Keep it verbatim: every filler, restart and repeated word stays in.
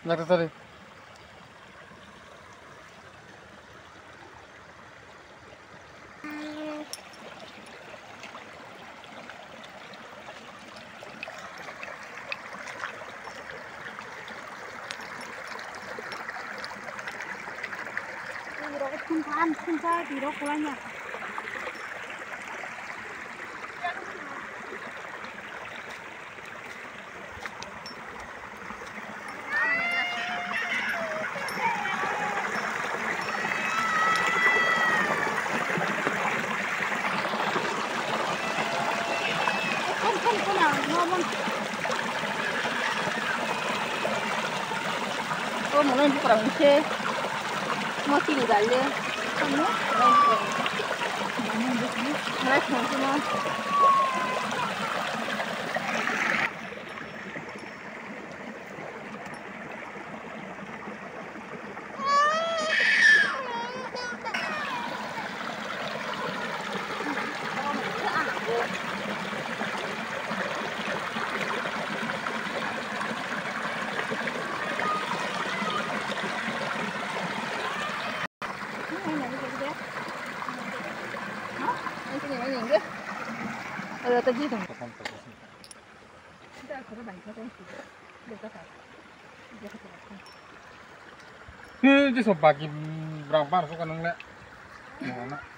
Nggak tadi. Kan kan di rok kulanya. Kan kan kan ngomong. Oh, mau nanti kurang sih. Mau tinggal deh. Kamu? Mulai semua. Ada tadi dong. Kita akan banyak kan sih. Kita kan. Hmm, jadi so pagi berapa suka nengok. Mana?